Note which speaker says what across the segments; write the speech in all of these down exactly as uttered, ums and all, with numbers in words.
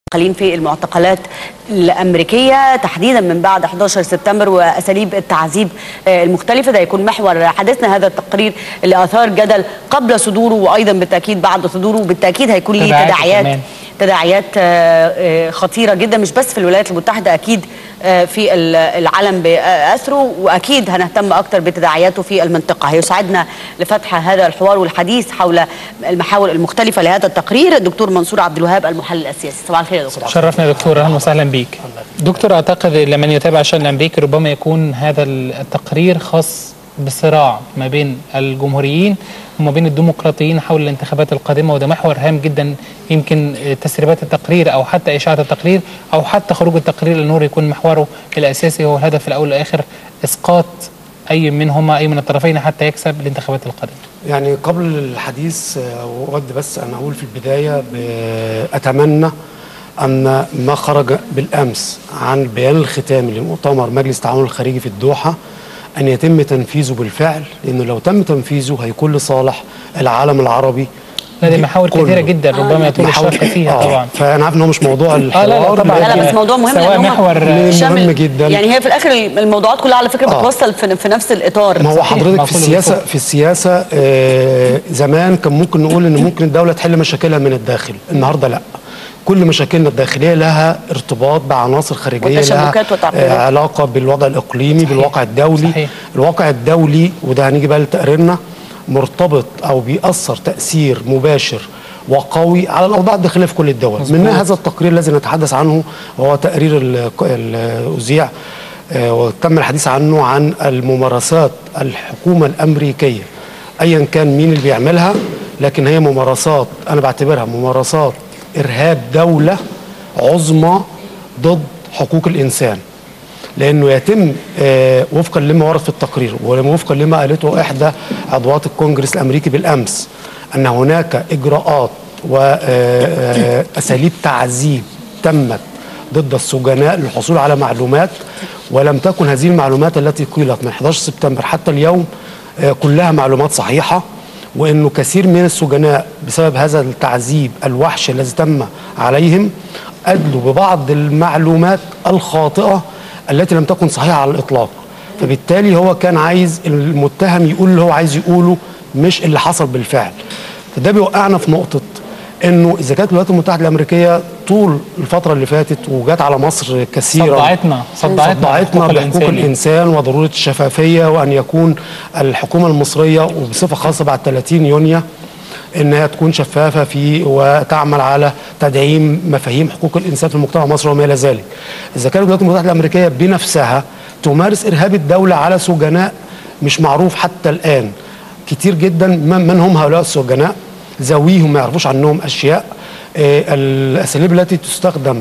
Speaker 1: المعتقلين في المعتقلات الأمريكية تحديدا من بعد أحد عشر سبتمبر وأساليب التعذيب المختلفة. ده يكون محور حديثنا هذا التقرير اللي أثار جدل قبل صدوره وأيضا بالتأكيد بعد صدوره، وبالتأكيد هيكون ليه تداعيات تداعيات خطيرة جدا مش بس في الولايات المتحدة، أكيد في العالم بأثره، وأكيد هنهتم أكتر بتداعياته في المنطقة. هيساعدنا لفتح هذا الحوار والحديث حول المحاور المختلفة لهذا التقرير الدكتور منصور عبد الوهاب المحلل السياسي. صباح الخير يا دكتور.
Speaker 2: شرفنا يا دكتور، اهلا وسهلا بيك. دكتور، اعتقد لمن يتابع الشأن الامريكي ربما يكون هذا التقرير خاص بصراع ما بين الجمهوريين وما بين الديمقراطيين حول الانتخابات القادمه، وده محور هام جدا. يمكن تسريبات التقرير او حتى اشاعه التقرير او حتى خروج التقرير للنور يكون محوره الاساسي هو الهدف الاول والاخر اسقاط اي منهما اي من الطرفين حتى يكسب الانتخابات القادمه.
Speaker 3: يعني قبل الحديث اود بس ان اقول في البدايه اتمنى ان ما خرج بالامس عن البيان الختامي لمؤتمر مجلس التعاون الخارجي في الدوحه ان يتم تنفيذه بالفعل، لانه لو تم تنفيذه هيكون لصالح العالم العربي.
Speaker 2: هذه محاور كثيره جدا ربما يطول الشرح فيها. آه طبعا
Speaker 3: فانا عارف ان هو مش موضوع الحوار.
Speaker 2: آه لا لا طبعا
Speaker 1: لا, لا بس موضوع مهم،
Speaker 2: سواء محور
Speaker 3: مهم جدا.
Speaker 1: يعني هي في الاخر الموضوعات كلها على فكره آه بتوصل في, في نفس الاطار.
Speaker 3: ما هو حضرتك في السياسه في السياسه آه زمان كان ممكن نقول ان ممكن الدوله تحل مشاكلها من الداخل، النهارده لا. كل مشاكلنا الداخليه لها ارتباط بعناصر خارجيه، لها آه علاقه بالوضع الاقليمي، صحيح. بالواقع الدولي. صحيح. الواقع الدولي وده هنيجي بقى لتقريرنا مرتبط او بيأثر تأثير مباشر وقوي على الاوضاع الداخليه في كل الدول. منها هذا التقرير الذي نتحدث عنه وهو تقرير الاذيع آه وتم الحديث عنه عن الممارسات الحكومه الامريكيه ايا كان مين اللي بيعملها، لكن هي ممارسات انا بعتبرها ممارسات ارهاب دوله عظمى ضد حقوق الانسان، لانه يتم آه وفقا لما ورد في التقرير ووفقا لما قالته احدى عضوات الكونجرس الامريكي بالامس ان هناك اجراءات واساليب تعذيب تمت ضد السجناء للحصول على معلومات، ولم تكن هذه المعلومات التي قيلت من أحد عشر سبتمبر حتى اليوم آه كلها معلومات صحيحه، وانه كثير من السجناء بسبب هذا التعذيب الوحش الذي تم عليهم ادلوا ببعض المعلومات الخاطئه التي لم تكن صحيحه على الاطلاق. فبالتالي هو كان عايز المتهم يقول اللي هو عايز يقوله مش اللي حصل بالفعل. فده بيوقعنا في نقطه انه اذا كانت الولايات المتحده الامريكيه طول الفتره اللي فاتت وجات على مصر كثيرا
Speaker 2: صدعتنا صدعتنا,
Speaker 3: صدعتنا بحقوق الانسان وضروره الشفافيه، وان يكون الحكومه المصريه وبصفه خاصه بعد ثلاثين يونيو انها تكون شفافه في وتعمل على تدعيم مفاهيم حقوق الانسان في المجتمع المصري وما الى ذلك. اذا كانت الولايات المتحده الامريكيه بنفسها تمارس ارهاب الدوله على سجناء مش معروف حتى الان كتير جدا من هم هؤلاء السجناء، ذويهم ما يعرفوش عنهم اشياء، آه الاساليب التي تستخدم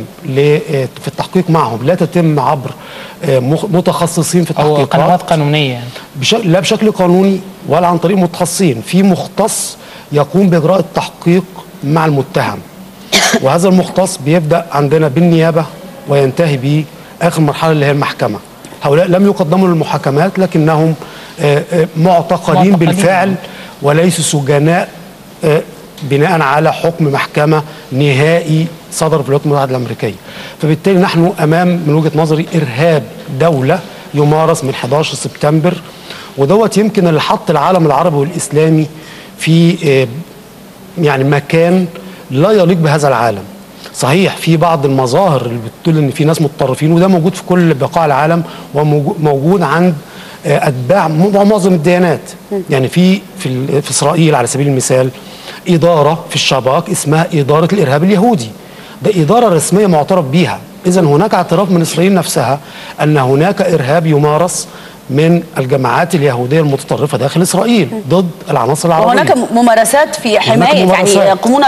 Speaker 3: في التحقيق معهم لا تتم عبر آه متخصصين في التحقيق
Speaker 2: او قنوات قانونيه يعني.
Speaker 3: بشكل لا بشكل قانوني ولا عن طريق متخصصين، في مختص يقوم باجراء التحقيق مع المتهم، وهذا المختص بيبدا عندنا بالنيابه وينتهي به اخر مرحله اللي هي المحكمه. هؤلاء لم يقدموا للمحاكمات لكنهم آه آه معتقلين بالفعل وليسوا سجناء آه بناء على حكم محكمه نهائي صدر في الولايات المتحده الامريكيه. فبالتالي نحن امام من وجهه نظري ارهاب دوله يمارس من أحد عشر سبتمبر، ودوت يمكن اللي حط العالم العربي والاسلامي في آه يعني مكان لا يليق بهذا العالم. صحيح في بعض المظاهر اللي بتقول ان في ناس متطرفين، وده موجود في كل بقاع العالم وموجود عند اتباع معظم الديانات. يعني في في, في اسرائيل على سبيل المثال اداره في الشباك اسمها اداره الارهاب اليهودي، ده اداره رسميه معترف بيها. اذا هناك اعتراف من اسرائيل نفسها ان هناك ارهاب يمارس من الجماعات اليهوديه المتطرفه داخل اسرائيل ضد العناصر العربيه.
Speaker 1: وهناك ممارسات في حمايه ممارسات. يعني يقومون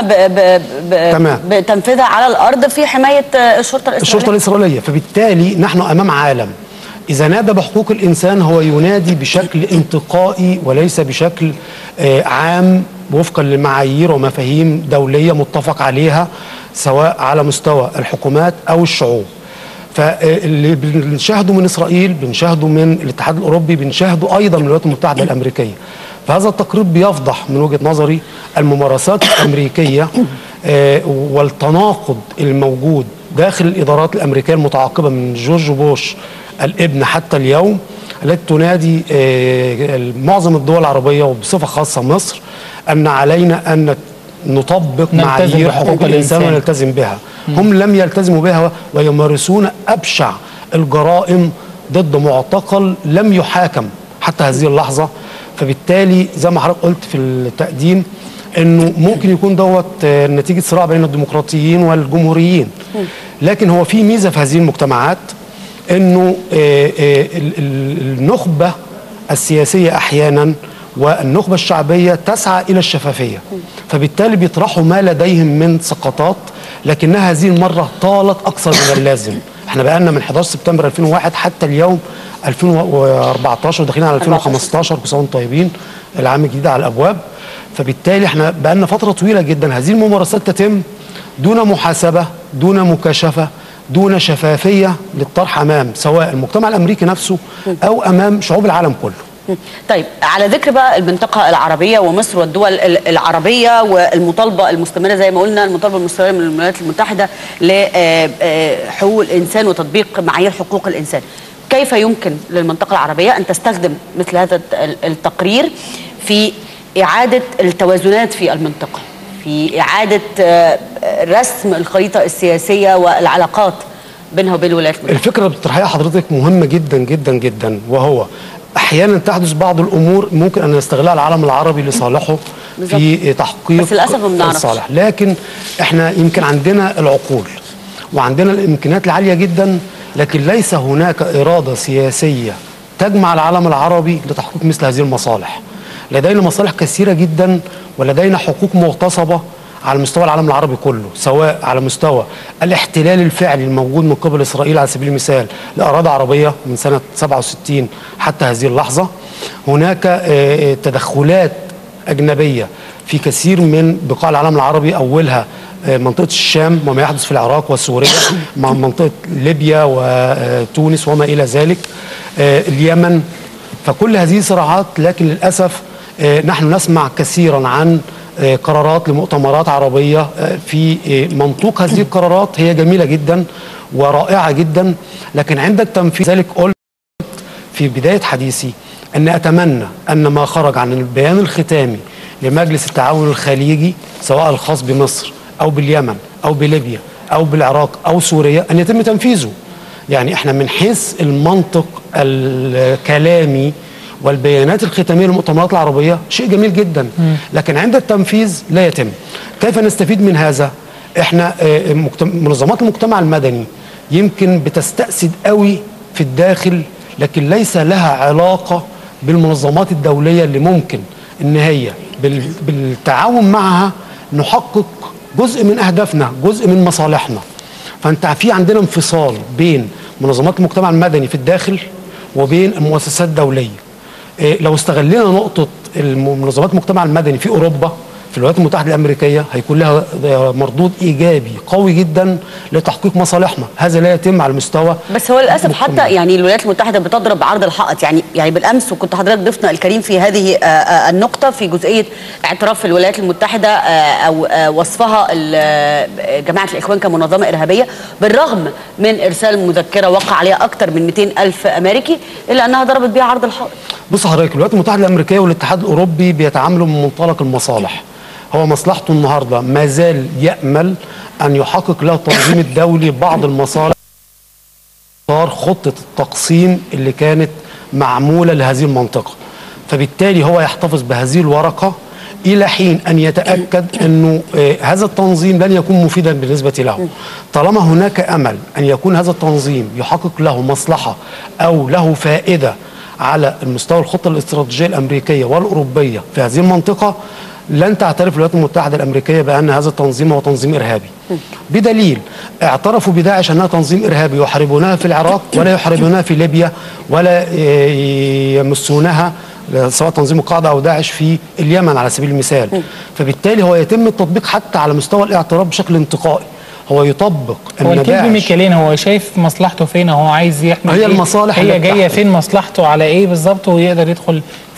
Speaker 1: بتنفيذها على الارض في حمايه الشرطه الاسرائيليه.
Speaker 3: الشرطه الاسرائيليه، فبالتالي نحن امام عالم إذا نادى بحقوق الإنسان هو ينادي بشكل انتقائي وليس بشكل آه عام وفقا لمعايير ومفاهيم دولية متفق عليها سواء على مستوى الحكومات أو الشعوب. فاللي بنشاهده من إسرائيل بنشاهده من الاتحاد الأوروبي بنشاهده أيضا من الولايات المتحدة الأمريكية. فهذا التقرير بيفضح من وجهة نظري الممارسات الأمريكية آه والتناقض الموجود داخل الإدارات الأمريكية المتعاقبة من جورج بوش الابن حتى اليوم، التي تنادي آه معظم الدول العربية وبصفة خاصة مصر أن علينا أن نطبق معايير حقوق الإنسان ونلتزم بها. هم لم يلتزموا بها ويمارسون أبشع الجرائم ضد معتقل لم يحاكم حتى هذه اللحظة. فبالتالي زي ما حضرتك قلت في التقديم انه ممكن يكون دوت نتيجة صراع بين الديمقراطيين والجمهوريين، لكن هو في ميزة في هذه المجتمعات انه النخبة السياسية احيانا والنخبة الشعبية تسعى الى الشفافية، فبالتالي بيطرحوا ما لديهم من سقطات، لكنها هذه المرة طالت اكثر من اللازم. احنا بقالنا من حداشر سبتمبر ألفين وواحد حتى اليوم ألفين وأربعتاشر داخلين على ألفين وخمستاشر، كل سنه وانتم طيبين، العام الجديد على الابواب. فبالتالي احنا بقالنا فتره طويله جدا هذه الممارسات تتم دون محاسبه، دون مكاشفه، دون شفافيه للطرح امام سواء المجتمع الامريكي نفسه او امام شعوب العالم كله.
Speaker 1: طيب، على ذكر بقى المنطقة العربية ومصر والدول العربية والمطالبة المستمرة زي ما قلنا، المطالبة المستمرة من الولايات المتحدة لحقوق الإنسان وتطبيق معايير حقوق الإنسان، كيف يمكن للمنطقة العربية أن تستخدم مثل هذا التقرير في إعادة التوازنات في المنطقة، في إعادة رسم الخريطة السياسية والعلاقات بينها وبين الولايات المتحدة؟
Speaker 3: الفكرة اللي بتطرحيها حضرتك مهمة جدا جدا جدا، وهو احيانا تحدث بعض الامور ممكن ان يستغلها العالم العربي لصالحه في تحقيق
Speaker 1: بس للاسف ما بنعرفش
Speaker 3: الصالح، لكن احنا يمكن عندنا العقول وعندنا الامكانيات العاليه جدا، لكن ليس هناك اراده سياسيه تجمع العالم العربي لتحقيق مثل هذه المصالح. لدينا مصالح كثيره جدا ولدينا حقوق مغتصبه على مستوى العالم العربي كله، سواء على مستوى الاحتلال الفعلي الموجود من قبل إسرائيل على سبيل المثال لأراضي عربية من سنة سبعة وستين حتى هذه اللحظة. هناك تدخلات أجنبية في كثير من بقاع العالم العربي، أولها منطقة الشام وما يحدث في العراق وسوريا، مع منطقة ليبيا وتونس وما إلى ذلك، اليمن. فكل هذه صراعات، لكن للأسف نحن نسمع كثيرا عن قرارات لمؤتمرات عربية في منطوق هذه القرارات هي جميلة جدا ورائعة جدا، لكن عند التنفيذ، ذلك قلت في بداية حديثي أن أتمنى أن ما خرج عن البيان الختامي لمجلس التعاون الخليجي سواء الخاص بمصر أو باليمن أو بليبيا أو بالعراق أو سوريا أن يتم تنفيذه. يعني احنا من حيث المنطق الكلامي والبيانات الختامية للمؤتمرات العربية شيء جميل جدا، لكن عند التنفيذ لا يتم. كيف نستفيد من هذا؟ احنا منظمات المجتمع المدني يمكن بتستأسد قوي في الداخل، لكن ليس لها علاقة بالمنظمات الدولية اللي ممكن ان هي بالتعاون معها نحقق جزء من اهدافنا، جزء من مصالحنا. فانت في عندنا انفصال بين منظمات المجتمع المدني في الداخل وبين المؤسسات الدولية. لو استغلنا نقطة منظمات المجتمع المدني في أوروبا في الولايات المتحدة الأمريكية هيكون لها مردود إيجابي قوي جدا لتحقيق مصالحنا. هذا لا يتم على المستوى.
Speaker 1: بس هو للأسف حتى يعني الولايات المتحدة بتضرب عرض الحائط. يعني يعني بالأمس وكنت حضرتك ضيفنا الكريم في هذه النقطة في جزئية اعتراف الولايات المتحدة أو وصفها جماعة الإخوان كمنظمة إرهابية، بالرغم من إرسال مذكرة وقع عليها أكثر من مئتين ألف أمريكي، إلا أنها ضربت بها عرض الحائط.
Speaker 3: بص حضرتك، الولايات المتحدة الأمريكية والاتحاد الأوروبي بيتعاملوا من منطلق المصالح. هو مصلحته النهارده ما زال يأمل أن يحقق له التنظيم الدولي بعض المصالح صار خطة التقسيم اللي كانت معمولة لهذه المنطقة. فبالتالي هو يحتفظ بهذه الورقة إلى حين أن يتأكد أنه هذا التنظيم لن يكون مفيدا بالنسبة له. طالما هناك أمل أن يكون هذا التنظيم يحقق له مصلحة أو له فائدة على المستوى الخطة الاستراتيجية الأمريكية والأوروبية في هذه المنطقة، لن تعترف الولايات المتحدة الأمريكية بأن هذا التنظيم هو تنظيم إرهابي، بدليل اعترفوا بداعش أنها تنظيم إرهابي، يحاربونها في العراق ولا يحاربونها في ليبيا ولا يمسونها سواء تنظيم القاعدة أو داعش في اليمن على سبيل المثال. فبالتالي هو يتم التطبيق حتى على مستوى الاعتراف بشكل انتقائي. هو يطبق
Speaker 2: هو الكلب ميكالين، هو شايف مصلحته فين، هو عايز يحمي
Speaker 3: هي المصالح
Speaker 2: هي جايه فين، مصلحته على ايه بالظبط، ويقدر يدخل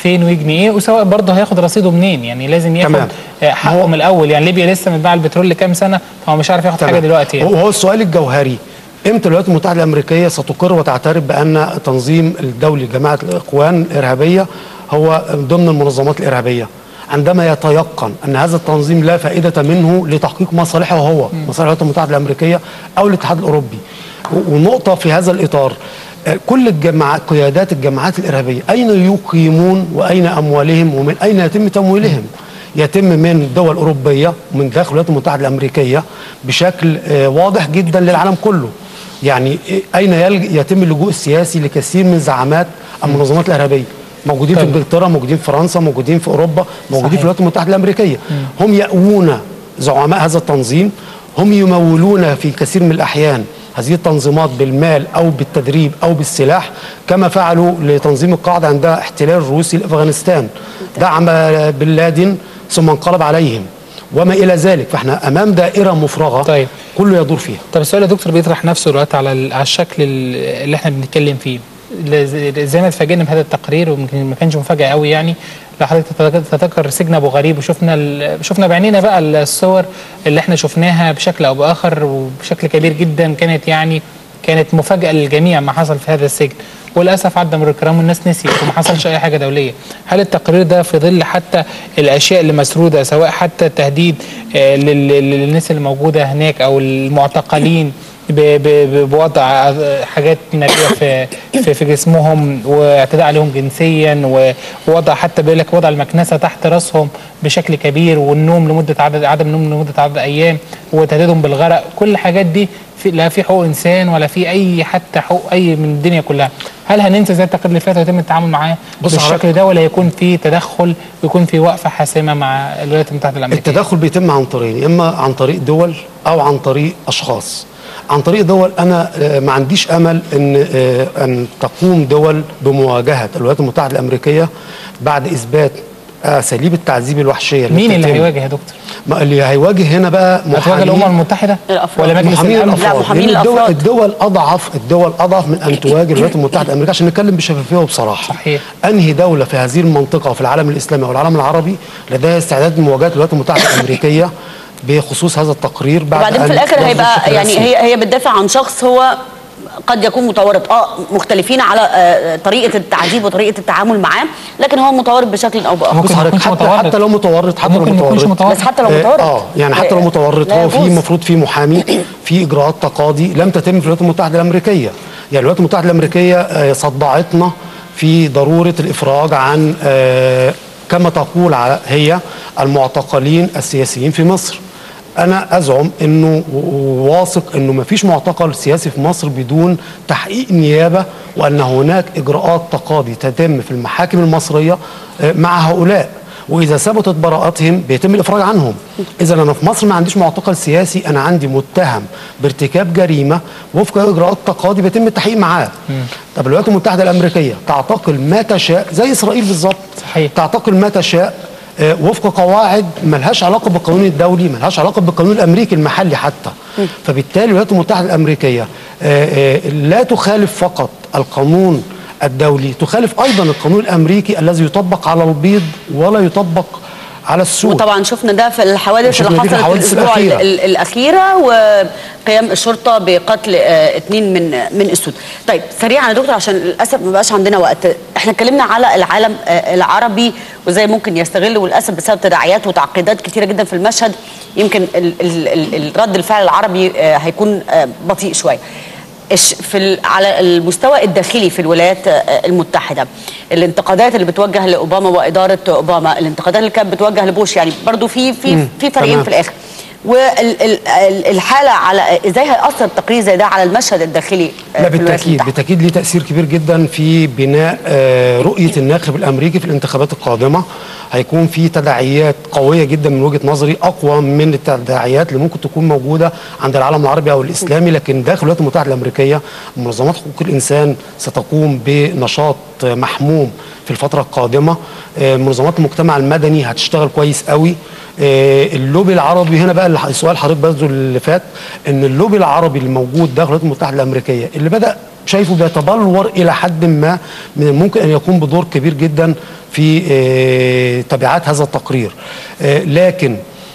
Speaker 2: فين ويجني ايه، وسواء برضه هياخد رصيده منين. يعني لازم ياخد
Speaker 3: تمام.
Speaker 2: حقه من الاول. يعني ليبيا لسه متباع البترول لكام سنه، فهو مش عارف ياخد
Speaker 3: تمام.
Speaker 2: حاجه دلوقتي يعني.
Speaker 3: هو السؤال الجوهري، امتى الولايات المتحده الامريكيه ستقر وتعترف بان تنظيم الدولي لجماعه الاخوان الارهابيه هو ضمن المنظمات الارهابيه؟ عندما يتيقن ان هذا التنظيم لا فائده منه لتحقيق مصالحه هو، مصالح الولايات المتحده الامريكيه او الاتحاد الاوروبي. ونقطه في هذا الاطار، كل الجماعات، قيادات الجماعات الارهابيه اين يقيمون واين اموالهم ومن اين يتم تمويلهم؟ يتم من دول اوروبيه ومن داخل الولايات المتحده الامريكيه بشكل واضح جدا للعالم كله. يعني اين يتم اللجوء السياسي لكثير من زعامات المنظمات الارهابيه؟ موجودين طيب. في انجلترا، موجودين في فرنسا، موجودين في اوروبا، موجودين صحيح. في الولايات المتحده الامريكيه. مم. هم يأوون زعماء هذا التنظيم، هم يمولون في كثير من الاحيان هذه التنظيمات بالمال او بالتدريب او بالسلاح، كما فعلوا لتنظيم القاعده عند احتلال الروسي لافغانستان، دعم بن لادن ثم انقلب عليهم وما الى ذلك. فاحنا امام دائره مفرغه طيب. كله يدور فيها.
Speaker 2: طب السؤال يا دكتور بيطرح نفسه دلوقتي على على الشكل اللي احنا بنتكلم فيه، زي ما اتفاجئنا بهذا التقرير، ويمكن ما كانش مفاجاه قوي يعني. لو حضرتك تتذكر سجن ابو غريب، وشفنا شفنا بعينينا بقى الصور اللي احنا شفناها بشكل او باخر وبشكل كبير جدا، كانت يعني كانت مفاجاه للجميع ما حصل في هذا السجن، وللاسف عدى مرور الكرام والناس نسيت وما حصلش اي حاجه دوليه. هل التقرير ده في ظل حتى الاشياء اللي مسروده، سواء حتى التهديد للناس اللي موجوده هناك او المعتقلين بوضع حاجات ناريه في في في جسمهم واعتداء عليهم جنسيا، ووضع حتى بيقول لك وضع المكنسه تحت راسهم بشكل كبير، والنوم لمده عدد عدم النوم لمده عدد ايام، وتهديدهم بالغرق، كل الحاجات دي في لا في حقوق انسان ولا في اي حتى حقوق اي من الدنيا كلها. هل هننسى زي التقرير اللي فات ويتم التعامل معاه بالشكل ده، ولا يكون في تدخل ويكون في وقفه حاسمه مع الولايات المتحده الامريكيه؟
Speaker 3: التدخل بيتم عن طريقين، اما عن طريق دول او عن طريق اشخاص. عن طريق دول انا ما عنديش امل ان ان تقوم دول بمواجهه الولايات المتحده الامريكيه بعد اثبات اساليب التعذيب الوحشيه.
Speaker 2: مين اللي هيواجه يا دكتور؟
Speaker 3: اللي هيواجه هنا بقى
Speaker 2: محامين الامم المتحده
Speaker 1: الافراد
Speaker 2: ولا مجلس الامن؟
Speaker 1: لا، محامين
Speaker 3: الدول الدول اضعف الدول اضعف من ان تواجه الولايات المتحده الامريكيه، عشان نتكلم بشفافيه وبصراحه.
Speaker 2: صحيح.
Speaker 3: انهي دوله في هذه المنطقه وفي العالم الاسلامي او العالم العربي لديها استعداد لمواجهه الولايات المتحده الامريكيه بخصوص هذا التقرير؟ بعد
Speaker 1: وبعدين في الاخر هيبقى يعني هي هي بتدافع عن شخص هو قد يكون متورط، اه مختلفين على آه طريقه التعذيب وطريقه التعامل معاه، لكن هو متورط بشكل او باخر.
Speaker 2: ممكن
Speaker 3: حتى,
Speaker 2: متورط.
Speaker 3: حتى لو متورط حتى لو متورط
Speaker 1: بس حتى لو متورط
Speaker 3: اه يعني حتى لو متورط هو في المفروض في محامي، في اجراءات تقاضي لم تتم في الولايات المتحده الامريكيه. يعني الولايات المتحده الامريكيه آه صدعتنا في ضروره الافراج عن آه كما تقول هي المعتقلين السياسيين في مصر. أنا أزعم أنه واثق أنه ما فيش معتقل سياسي في مصر بدون تحقيق نيابة، وأن هناك إجراءات تقاضي تتم في المحاكم المصرية مع هؤلاء، وإذا ثبتت براءتهم بيتم الإفراج عنهم. إذا أنا في مصر ما عنديش معتقل سياسي، أنا عندي متهم بارتكاب جريمة وفق إجراءات تقاضي بيتم التحقيق معاه. طب الولايات المتحدة الأمريكية تعتقل ما تشاء زي إسرائيل بالظبط، تعتقل ما تشاء وفق قواعد ملهاش علاقه بالقانون الدولي، ملهاش علاقه بالقانون الامريكي المحلي حتى. فبالتالي الولايات المتحده الامريكيه لا تخالف فقط القانون الدولي، تخالف ايضا القانون الامريكي الذي يطبق على البيض ولا يطبق على السود.
Speaker 1: وطبعا شفنا ده في الحوادث اللي حصلت الاسبوع الأخيرة. الاخيره، وقيام الشرطه بقتل اثنين من من السود. طيب سريعا يا دكتور عشان للاسف ما بقاش عندنا وقت، احنا اتكلمنا على العالم العربي وازاي ممكن يستغل، وللاسف بسبب تداعيات وتعقيدات كثيره جدا في المشهد يمكن ال ال الرد الفعل العربي هيكون بطيء شويه. في على المستوى الداخلي في الولايات المتحدة، الانتقادات اللي بتوجه لأوباما وإدارة أوباما، الانتقادات اللي كانت بتوجه لبوش، يعني برضو في في في فريقين في الآخر، والحالة على ازاي هيأثر تقرير زي ده على المشهد الداخلي؟
Speaker 3: لا بالتأكيد بالتأكيد ليه تأثير كبير جدا في بناء رؤية الناخب الأمريكي في الانتخابات القادمة. هيكون في تداعيات قوية جدا من وجهة نظري، أقوى من التداعيات اللي ممكن تكون موجودة عند العالم العربي أو الإسلامي. لكن داخل الولايات المتحدة الأمريكية منظمات حقوق الإنسان ستقوم بنشاط محموم في الفترة القادمة. منظمات المجتمع المدني هتشتغل كويس قوي. اللوبي العربي هنا بقى السؤال حضرتك برضه اللي فات، ان اللوبي العربي اللي موجود داخل الولايات المتحده الامريكيه اللي بدا شايفه بيتبلور الى حد ما، من الممكن ان يكون بدور كبير جدا في آه تبعات هذا التقرير. آه لكن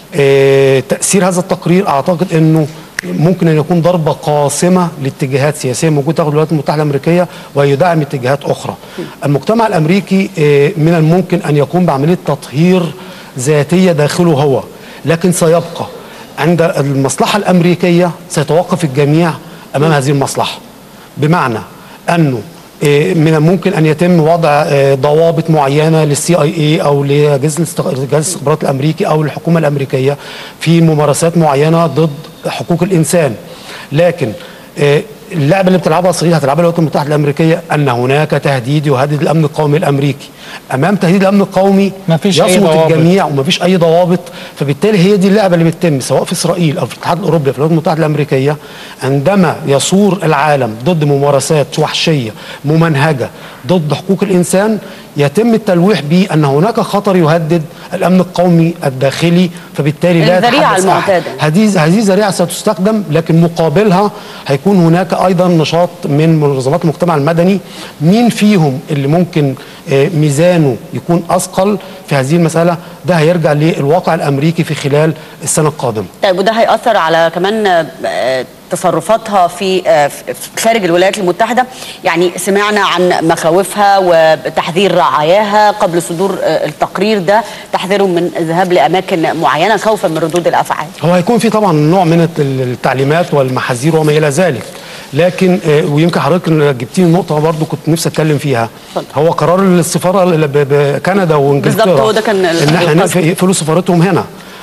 Speaker 3: آه تاثير هذا التقرير اعتقد انه ممكن ان يكون ضربه قاصمه لاتجاهات سياسيه موجوده في الولايات المتحده الامريكيه ويدعم اتجاهات اخرى. المجتمع الامريكي آه من الممكن ان يقوم بعمليه تطهير ذاتيه داخله هو، لكن سيبقى عند المصلحه الامريكيه سيتوقف الجميع امام هذه المصلحه. بمعنى انه من الممكن ان يتم وضع ضوابط معينه للسي اي اي او لجهاز الاستخبارات الامريكي او الحكومه الامريكيه في ممارسات معينه ضد حقوق الانسان، لكن اللعبه اللي بتلعبها اسرائيل هتلعبها الولايات المتحده الامريكيه ان هناك تهديد يهدد الامن القومي الامريكي. امام تهديد الامن القومي يصمت الجميع ومفيش اي ضوابط، فبالتالي هي دي اللعبه اللي بتتم سواء في اسرائيل او في الاتحاد الاوروبي في الولايات المتحده الامريكيه، عندما يثور العالم ضد ممارسات وحشيه ممنهجه ضد حقوق الانسان يتم التلويح بان هناك خطر يهدد الامن القومي الداخلي، فبالتالي لا
Speaker 1: الذريعه المعتاده.
Speaker 3: هذه هذه ذريعه ستستخدم، لكن مقابلها هيكون هناك ايضا نشاط من منظمات المجتمع المدني. مين فيهم اللي ممكن ميزانه يكون اثقل في هذه المساله؟ ده هيرجع للواقع الامريكي في خلال السنه القادمه.
Speaker 1: طيب وده هيأثر على كمان تصرفاتها في خارج الولايات المتحده، يعني سمعنا عن مخاوفها وتحذير رعاياها قبل صدور التقرير ده، تحذيرهم من الذهاب لاماكن معينه خوفا من ردود الافعال.
Speaker 3: هو هيكون في طبعا نوع من التعليمات والمحاذير وما الى ذلك، لكن ويمكن حضرتك جبتيني نقطه برضو كنت نفسي اتكلم فيها. فضل. هو قرار السفاره بكندا وانجلترا
Speaker 1: بالظبط، هو ده كان
Speaker 3: ان احنا يقفلوا سفارتهم هنا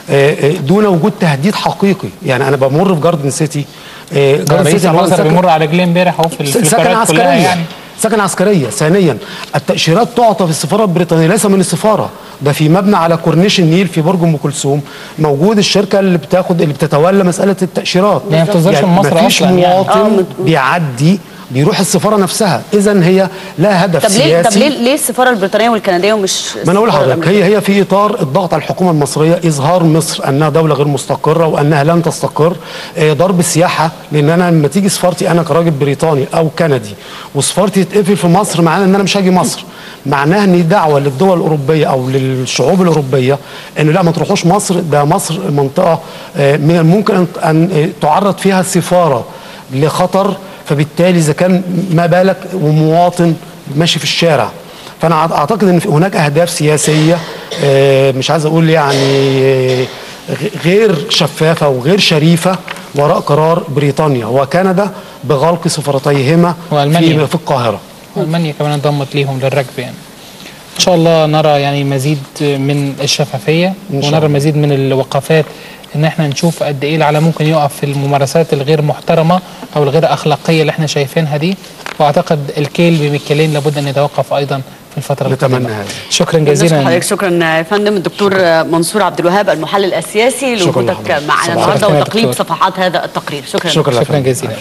Speaker 3: دون وجود تهديد حقيقي. يعني انا بمر في جاردن سيتي،
Speaker 2: جاردن سيتي المنظر بيمر على رجليه امبارح اهو في الفقرات كلها، يعني
Speaker 3: سكن عسكريه. ثانيا التاشيرات تعطى في السفاره البريطانيه ليس من السفاره، ده في مبنى على كورنيش النيل في برج ام كلثوم موجود الشركه اللي بتاخد اللي بتتولى مساله التاشيرات.
Speaker 2: يعني ما بتظهرش من مصر
Speaker 3: مفيش
Speaker 2: اصلا،
Speaker 3: مواطن
Speaker 1: يعني.
Speaker 3: بيعدي بيروح السفاره نفسها، اذا هي لا هدف
Speaker 1: طب
Speaker 3: سياسي.
Speaker 1: ليه طب ليه ليه السفاره البريطانيه والكنديه ومش
Speaker 3: ما انا اقول لحضرتك، هي هي في اطار الضغط على الحكومه المصريه، اظهار مصر انها دوله غير مستقره وانها لن تستقر، ضرب السياحه. لان انا لما تيجي سفارتي انا كراجل بريطاني او كندي وسفارتي تتقفل في مصر، معناه ان انا مش هاجي مصر، معناها ان دعوه للدول الاوروبيه او للشعوب الاوروبيه انه لا ما تروحوش مصر، ده مصر منطقه من الممكن ان تعرض فيها السفاره لخطر، فبالتالي اذا كان ما بالك ومواطن ماشي في الشارع. فانا اعتقد ان هناك اهداف سياسيه مش عايز اقول يعني غير شفافه وغير شريفه وراء قرار بريطانيا وكندا بغلق سفارتيهما في, في القاهره.
Speaker 2: والمانيا كمان انضمت ليهم للركب. يعني ان شاء الله نرى يعني مزيد من الشفافيه ونرى مزيد من الوقفات، ان احنا نشوف قد ايه العالم ممكن يقف في الممارسات الغير محترمه او الغير اخلاقيه اللي احنا شايفينها دي. واعتقد الكيل بمكيالين لابد ان يتوقف ايضا في الفتره القادمه. شكرا جزيلا
Speaker 1: حضرتك. شكرا يا فندم. الدكتور منصور عبد الوهاب المحلل السياسي لوجودك معنا النهارده وتقليب صفحات هذا التقرير. شكرا
Speaker 3: شكرا,
Speaker 2: شكرا جزيلا.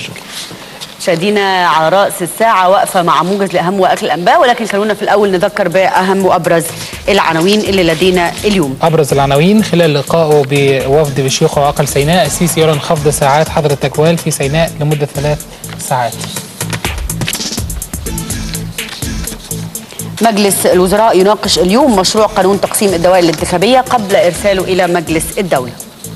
Speaker 1: مشاهدينا على رأس الساعة وقفة مع موجز لأهم وأكل الأنباء، ولكن خلونا في الأول نذكر بأهم وأبرز العناوين اللي لدينا اليوم.
Speaker 2: أبرز العناوين خلال لقائه بوفد بشيوخ وعقل سيناء، السيسي يعلن خفض ساعات حظر التجوال في سيناء لمدة ثلاث ساعات. مجلس الوزراء يناقش اليوم مشروع قانون تقسيم الدوائر الانتخابية قبل إرساله إلى مجلس الدولة.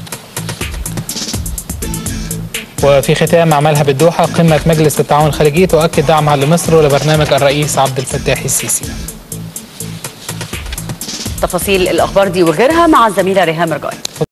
Speaker 2: وفي ختام أعمالها بالدوحة، قمة مجلس التعاون الخليجي تؤكد دعمها لمصر ولبرنامج الرئيس عبد الفتاح السيسي. تفاصيل الأخبار دي وغيرها مع الزميلة ريهام رجائي.